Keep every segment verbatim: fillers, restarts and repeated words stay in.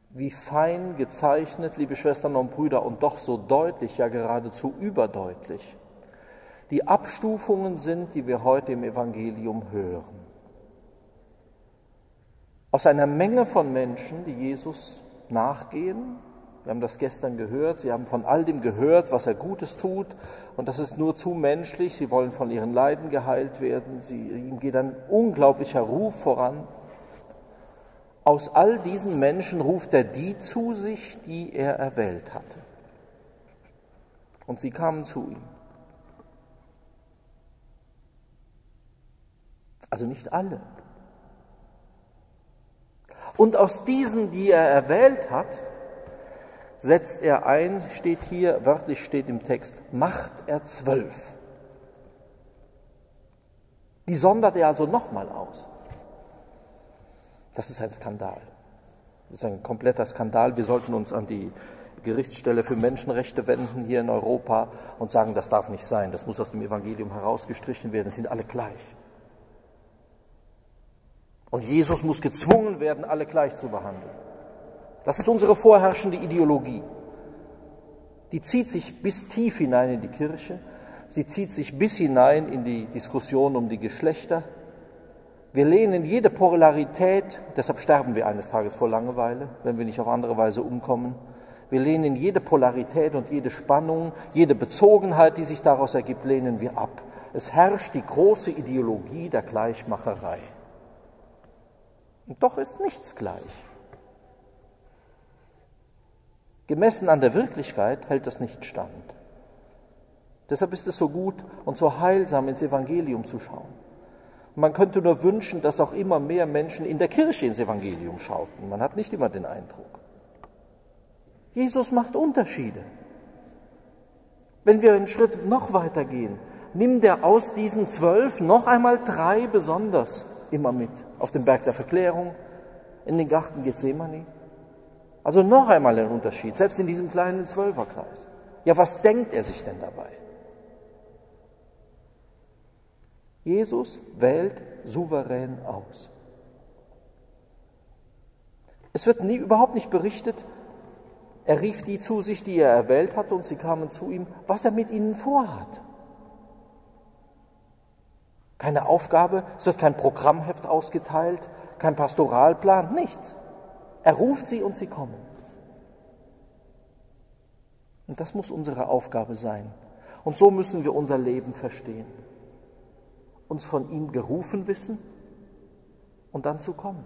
Wie fein gezeichnet, liebe Schwestern und Brüder, und doch so deutlich, ja geradezu überdeutlich, die Abstufungen sind, die wir heute im Evangelium hören. Aus einer Menge von Menschen, die Jesus nachgehen, wir haben das gestern gehört, sie haben von all dem gehört, was er Gutes tut, und das ist nur zu menschlich, sie wollen von ihren Leiden geheilt werden, sie, ihm geht ein unglaublicher Ruf voran. Aus all diesen Menschen ruft er die zu sich, die er erwählt hatte. Und sie kamen zu ihm. Also nicht alle. Und aus diesen, die er erwählt hat, setzt er ein, steht hier, wörtlich steht im Text, macht er zwölf. Die sondert er also nochmal aus. Das ist ein Skandal. Das ist ein kompletter Skandal. Wir sollten uns an die Gerichtsstelle für Menschenrechte wenden hier in Europa und sagen, das darf nicht sein, das muss aus dem Evangelium herausgestrichen werden, es sind alle gleich. Und Jesus muss gezwungen werden, alle gleich zu behandeln. Das ist unsere vorherrschende Ideologie. Die zieht sich bis tief hinein in die Kirche, sie zieht sich bis hinein in die Diskussion um die Geschlechter. Wir lehnen jede Polarität, deshalb sterben wir eines Tages vor Langeweile, wenn wir nicht auf andere Weise umkommen. Wir lehnen jede Polarität und jede Spannung, jede Bezogenheit, die sich daraus ergibt, lehnen wir ab. Es herrscht die große Ideologie der Gleichmacherei. Und doch ist nichts gleich. Gemessen an der Wirklichkeit hält das nicht stand. Deshalb ist es so gut und so heilsam, ins Evangelium zu schauen. Man könnte nur wünschen, dass auch immer mehr Menschen in der Kirche ins Evangelium schauten. Man hat nicht immer den Eindruck. Jesus macht Unterschiede. Wenn wir einen Schritt noch weiter gehen, nimmt er aus diesen zwölf noch einmal drei besonders immer mit. Auf den Berg der Verklärung, in den Garten Gethsemane. Also noch einmal ein Unterschied, selbst in diesem kleinen Zwölferkreis. Ja, was denkt er sich denn dabei? Jesus wählt souverän aus. Es wird nie, überhaupt nicht berichtet, er rief die zu sich, die er erwählt hatte, und sie kamen zu ihm, was er mit ihnen vorhat. Keine Aufgabe, es wird kein Programmheft ausgeteilt, kein Pastoralplan, nichts. Er ruft sie und sie kommen. Und das muss unsere Aufgabe sein. Und so müssen wir unser Leben verstehen. Uns von ihm gerufen wissen und dann zu kommen.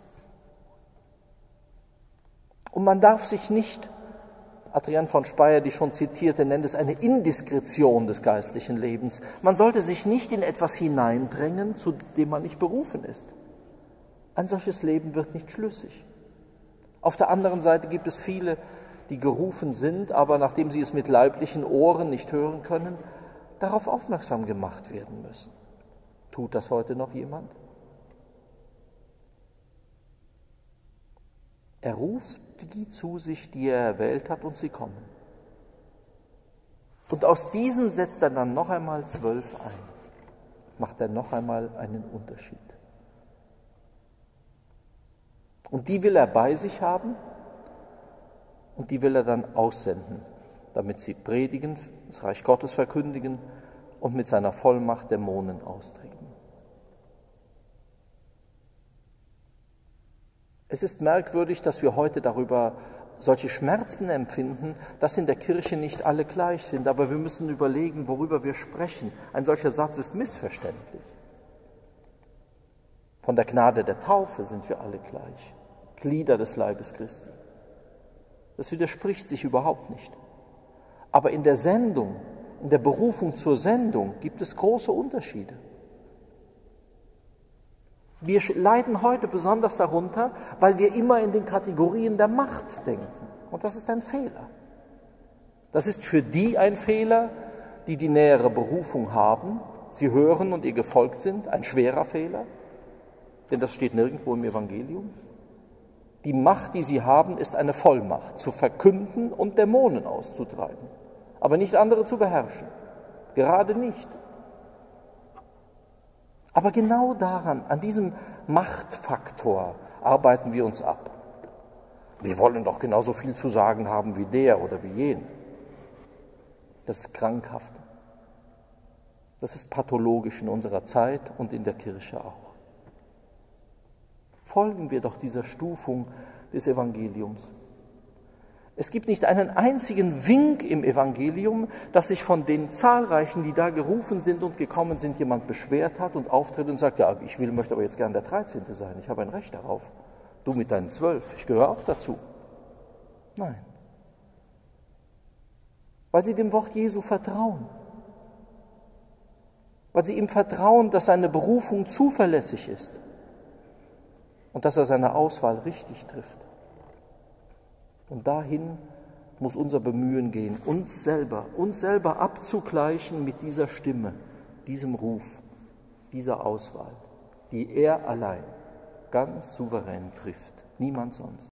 Und man darf sich nicht, Adrian von Speyer, die schon zitierte, nennt es eine Indiskretion des geistlichen Lebens. Man sollte sich nicht in etwas hineindrängen, zu dem man nicht berufen ist. Ein solches Leben wird nicht schlüssig. Auf der anderen Seite gibt es viele, die gerufen sind, aber nachdem sie es mit leiblichen Ohren nicht hören können, darauf aufmerksam gemacht werden müssen. Tut das heute noch jemand? Er ruft die zu sich, die er erwählt hat, und sie kommen. Und aus diesen setzt er dann noch einmal zwölf ein. Macht er noch einmal einen Unterschied. Und die will er bei sich haben und die will er dann aussenden, damit sie predigen, das Reich Gottes verkündigen und mit seiner Vollmacht Dämonen austrieben. Es ist merkwürdig, dass wir heute darüber solche Schmerzen empfinden, dass in der Kirche nicht alle gleich sind, aber wir müssen überlegen, worüber wir sprechen. Ein solcher Satz ist missverständlich. Von der Gnade der Taufe sind wir alle gleich, Glieder des Leibes Christi. Das widerspricht sich überhaupt nicht. Aber in der Sendung, in der Berufung zur Sendung gibt es große Unterschiede. Wir leiden heute besonders darunter, weil wir immer in den Kategorien der Macht denken. Und das ist ein Fehler. Das ist für die ein Fehler, die die nähere Berufung haben. Sie hören und ihr gefolgt sind. Ein schwerer Fehler, denn das steht nirgendwo im Evangelium. Die Macht, die sie haben, ist eine Vollmacht, zu verkünden und Dämonen auszutreiben, aber nicht andere zu beherrschen. Gerade nicht. Aber genau daran, an diesem Machtfaktor, arbeiten wir uns ab. Wir wollen doch genauso viel zu sagen haben wie der oder wie jen. Das ist krankhaft. Das ist pathologisch in unserer Zeit und in der Kirche auch. Folgen wir doch dieser Stufung des Evangeliums. Es gibt nicht einen einzigen Wink im Evangelium, dass sich von den Zahlreichen, die da gerufen sind und gekommen sind, jemand beschwert hat und auftritt und sagt, ja, ich will, möchte aber jetzt gern der dreizehnte sein, ich habe ein Recht darauf. Du mit deinen zwölf, ich gehöre auch dazu. Nein. Weil sie dem Wort Jesu vertrauen. Weil sie ihm vertrauen, dass seine Berufung zuverlässig ist und dass er seine Auswahl richtig trifft. Und dahin muss unser Bemühen gehen, uns selber, uns selber abzugleichen mit dieser Stimme, diesem Ruf, dieser Auswahl, die er allein ganz souverän trifft, niemand sonst.